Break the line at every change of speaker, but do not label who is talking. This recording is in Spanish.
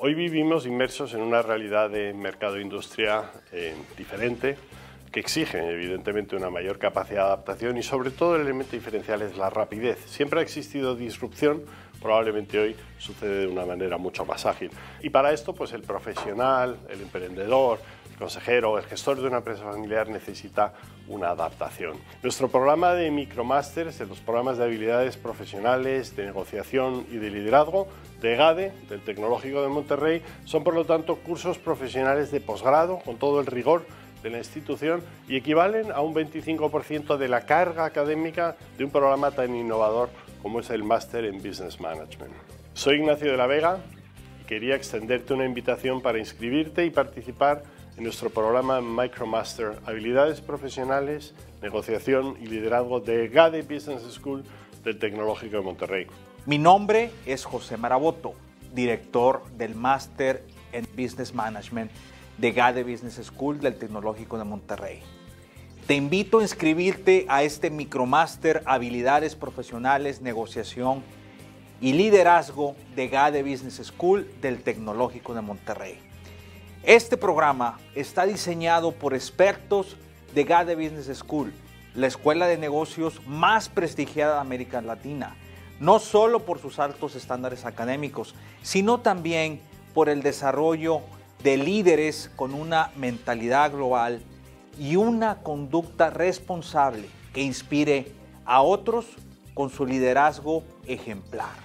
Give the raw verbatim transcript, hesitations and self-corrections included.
Hoy vivimos inmersos en una realidad de mercado-industria eh, diferente, que exige evidentemente una mayor capacidad de adaptación y sobre todo el elemento diferencial es la rapidez. Siempre ha existido disrupción, probablemente hoy sucede de una manera mucho más ágil. Y para esto pues el profesional, el emprendedor, el consejero, el gestor de una empresa familiar necesita una adaptación. Nuestro programa de micromasters, de los programas de habilidades profesionales, de negociación y de liderazgo de GADE, del Tecnológico de Monterrey, son por lo tanto cursos profesionales de posgrado con todo el rigor de la institución y equivalen a un veinticinco por ciento de la carga académica de un programa tan innovador como es el Máster en Business Management. Soy Ignacio de la Vega y quería extenderte una invitación para inscribirte y participar en nuestro programa Micromaster, Habilidades Profesionales, Negociación y Liderazgo de GADE Business School del Tecnológico de Monterrey.
Mi nombre es José Maraboto, director del Máster en Business Management de GADE Business School del Tecnológico de Monterrey. Te invito a inscribirte a este micromáster Habilidades Profesionales, Negociación y Liderazgo de GADE Business School del Tecnológico de Monterrey. Este programa está diseñado por expertos de GADE Business School, la escuela de negocios más prestigiada de América Latina, no solo por sus altos estándares académicos, sino también por el desarrollo de líderes con una mentalidad global y una conducta responsable que inspire a otros con su liderazgo ejemplar.